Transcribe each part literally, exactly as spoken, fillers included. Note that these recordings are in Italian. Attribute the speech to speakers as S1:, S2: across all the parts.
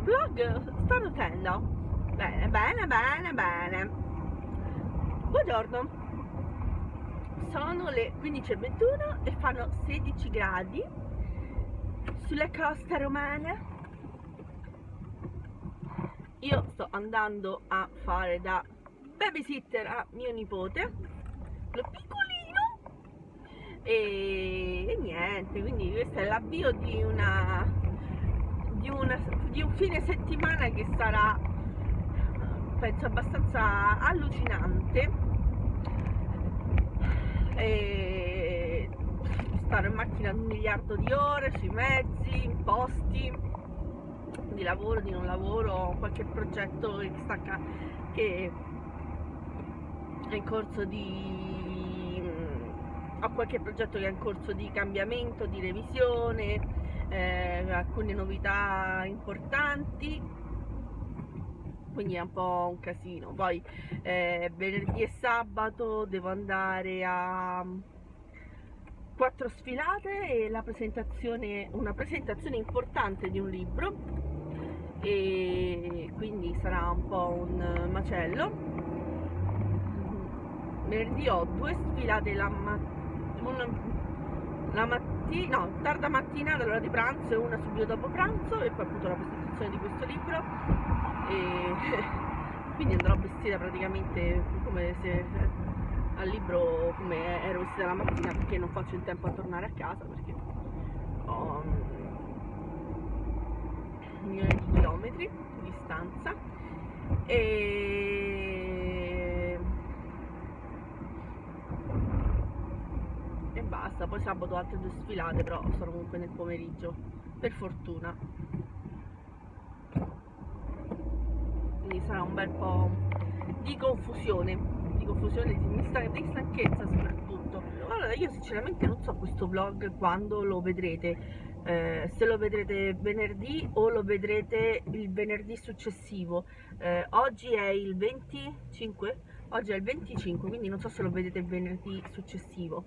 S1: Vlog sta rotendo. Bene, bene, bene, bene. Buongiorno. Sono le quindici e ventuno e fanno sedici gradi sulle coste romane. Io sto andando a fare da babysitter a mio nipote, lo piccolino, e, e niente, quindi questo è l'avvio di una, di una di un fine settimana che sarà, penso, abbastanza allucinante. E stare in macchina un miliardo di ore, sui mezzi, in posti di lavoro, di non lavoro, qualche progetto che sta che è in corso di ho qualche progetto che è in corso di cambiamento, di revisione, eh, alcune novità importanti, quindi è un po' un casino. Poi eh, venerdì e sabato devo andare a quattro sfilate e la presentazione, una presentazione importante di un libro, e quindi sarà un po' un macello. Venerdì ho due sfilate la, ma una, la mattina, no, tarda mattina all'ora di pranzo e una subito dopo pranzo, e poi appunto la presentazione di questo libro, e quindi andrò vestita praticamente come se al libro come ero vestita la mattina, perché non faccio in tempo a tornare a casa perché ho milioni di chilometri di distanza. E... e basta. Poi sabato altre due sfilate, però sono comunque nel pomeriggio, per fortuna, quindi sarà un bel po' di confusione di confusione, di, di stanchezza soprattutto. Allora, io sinceramente non so questo vlog quando lo vedrete, eh, se lo vedrete venerdì o lo vedrete il venerdì successivo. Eh, oggi è il venticinque, oggi è il venticinque, quindi non so se lo vedete il venerdì successivo,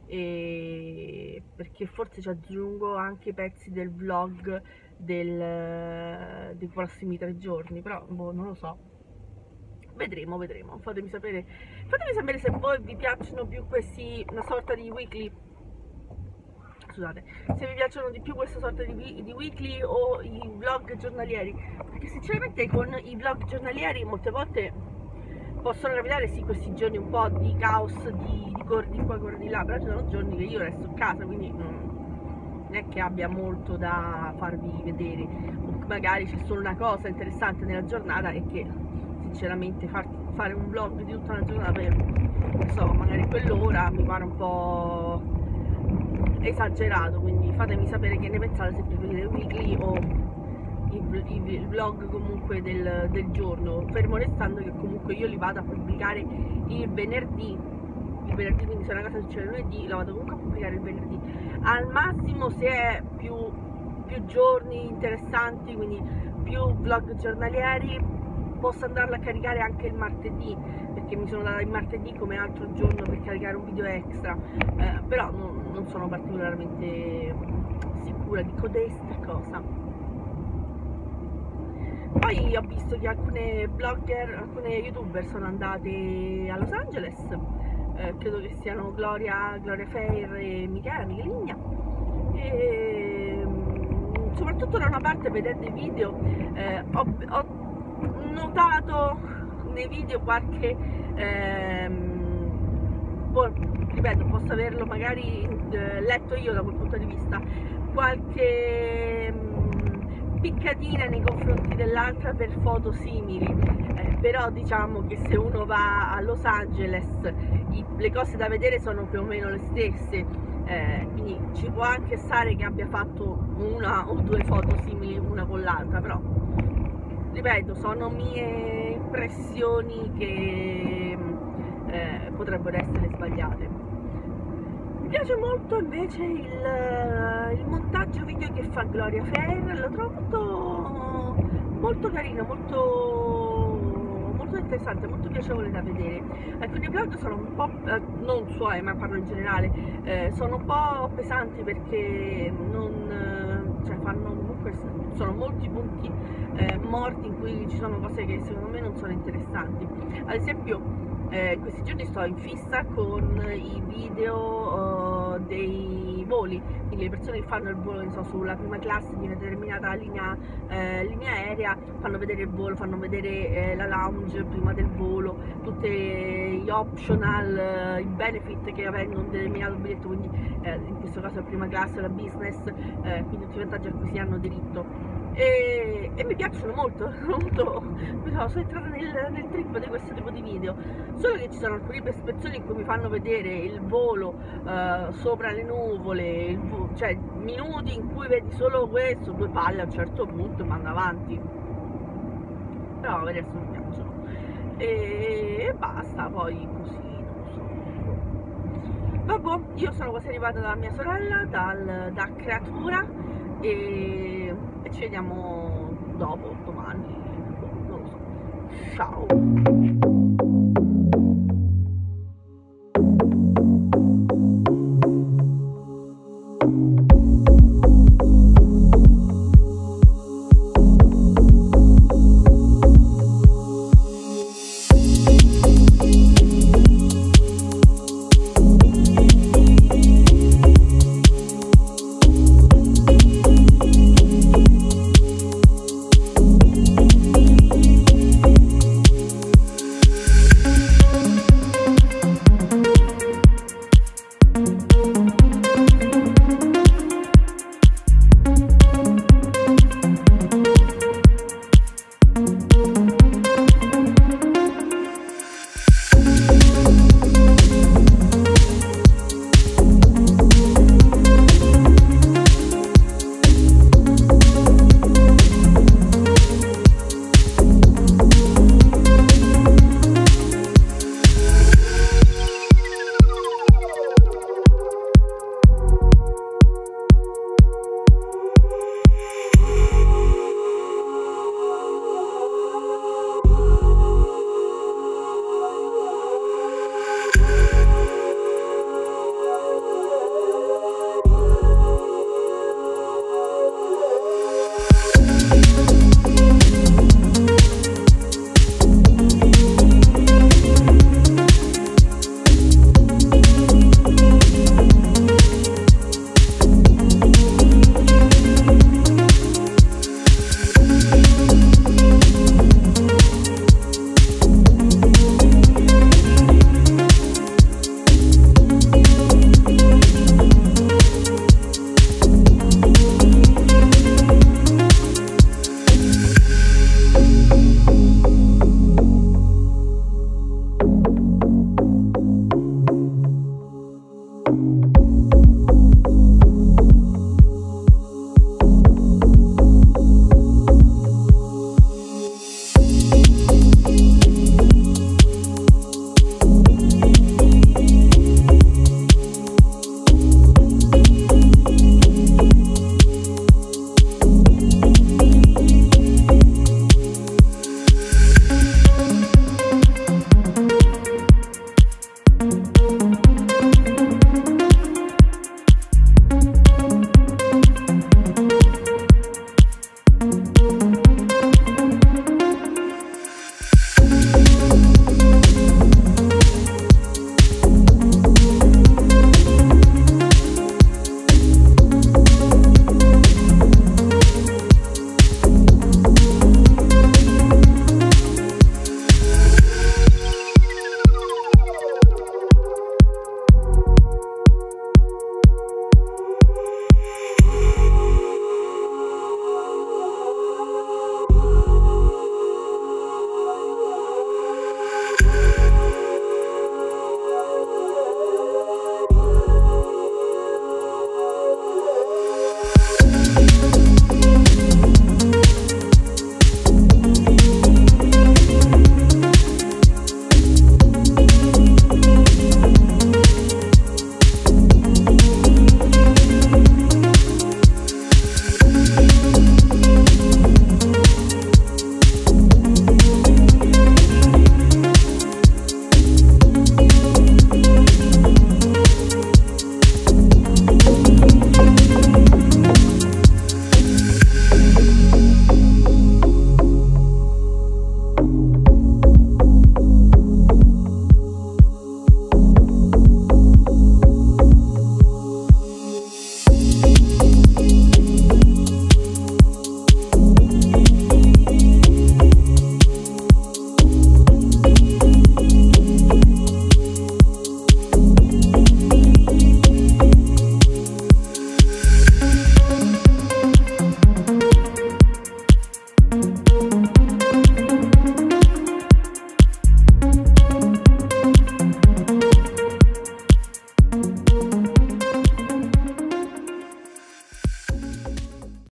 S1: e perché forse ci aggiungo anche pezzi del vlog del, dei prossimi tre giorni, però boh, non lo so. Vedremo, vedremo. Fatemi sapere, fatemi sapere se voi vi piacciono più questi, una sorta di weekly, scusate, se vi piacciono di più questa sorta di, di weekly o i vlog giornalieri, perché sinceramente con i vlog giornalieri molte volte possono capitare sì questi giorni un po' di caos, di, di corri di qua, corri di là, però ci sono giorni che io resto a casa, quindi non è che abbia molto da farvi vedere, o magari c'è solo una cosa interessante nella giornata e che sinceramente far, fare un vlog di tutta una giornata per, non so, magari quell'ora mi pare un po' esagerato, quindi fatemi sapere che ne pensate, se preferite il weekly o il, il vlog comunque del, del giorno, fermo restando che comunque io li vado a pubblicare il venerdì, il venerdì, quindi se una cosa succede lunedì la vado comunque a pubblicare il venerdì, al massimo se è più, più giorni interessanti, quindi più vlog giornalieri, posso andarla a caricare anche il martedì, perché mi sono data il martedì come altro giorno per caricare un video extra, eh, però non, non sono particolarmente sicura di codesta cosa. Poi ho visto che alcune blogger, alcune youtuber sono andate a Los Angeles, eh, credo che siano Gloria, Gloria Fair e Michela Michelina, e soprattutto da una parte, vedendo i video, eh, ho, ho notato nei video qualche ehm, boh, ripeto, posso averlo magari eh, letto io da quel punto di vista, qualche mh, piccatina nei confronti dell'altra per foto simili, eh, però diciamo che se uno va a Los Angeles i, le cose da vedere sono più o meno le stesse, eh, quindi ci può anche stare che abbia fatto una o due foto simili una con l'altra, però ripeto, sono mie impressioni che eh, potrebbero essere sbagliate. Mi piace molto invece il, il montaggio video che fa Gloria Fair, lo trovo molto, molto carino, molto, molto interessante, molto piacevole da vedere. Alcuni vlog sono un po', eh, non suoi ma parlo in generale, eh, sono un po' pesanti perché non... cioè fanno comunque, sono molti punti eh, morti in cui ci sono cose che secondo me non sono interessanti. Ad esempio eh, questi giorni sto in fissa con i video uh, dei voli, quindi le persone che fanno il volo, ne so, sulla prima classe di una determinata linea, eh, linea aerea, fanno vedere il volo, fanno vedere eh, la lounge prima del volo, tutti gli optional, eh, i benefit che avendo un determinato biglietto, quindi eh, in questo caso la prima classe, la business, eh, quindi tutti i vantaggi a cui si hanno diritto. E, e mi piacciono molto, molto, sono entrata nel, nel trip di questo tipo di video, solo che ci sono alcune spezzoni in cui mi fanno vedere il volo uh, sopra le nuvole, il vo- cioè minuti in cui vedi solo questo, due palle a un certo punto e vanno avanti, però adesso mi piacciono e, e basta, poi così non so. Vabbè, io sono quasi arrivata dalla mia sorella, dal, da Creatura e, e ci vediamo dopo, domani, non lo so. Ciao.